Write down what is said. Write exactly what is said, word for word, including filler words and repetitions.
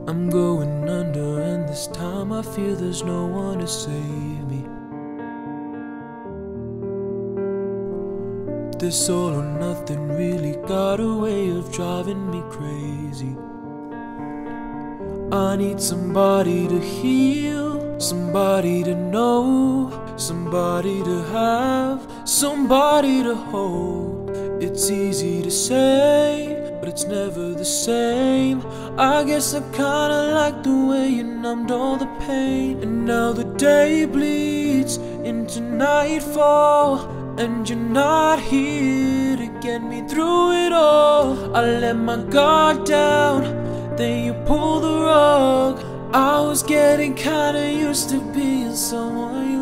I'm going under, and this time I feel there's no one to save me. This all or nothing really got a way of driving me crazy. I need somebody to heal, somebody to know, somebody to have, somebody to hold. It's easy to say, but it's never the same. I guess I kinda like the way you numbed all the pain. And now the day bleeds into nightfall, and you're not here to get me through it all. I let my guard down, then you pull the rug. I was getting kinda used to being someone you